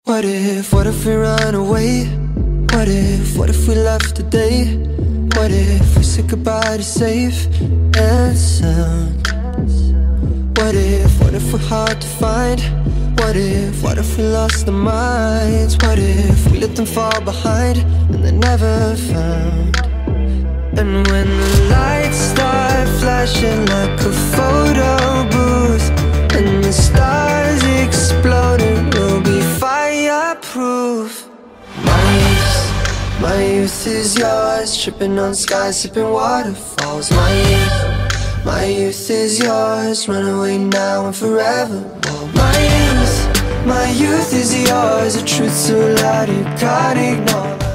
What if we run away? What if we left today? What if we said goodbye to safe and sound? What if we're hard to find? What if we lost our minds? What if we let them fall behind and they're never found? And when the lights start flashing like a photo booth and the stars exploding, we'll be fireproof. My youth is yours, tripping on skies, sipping waterfalls. My youth is yours, run away now and forevermore. My youth is yours, a truth so loud you can't ignore.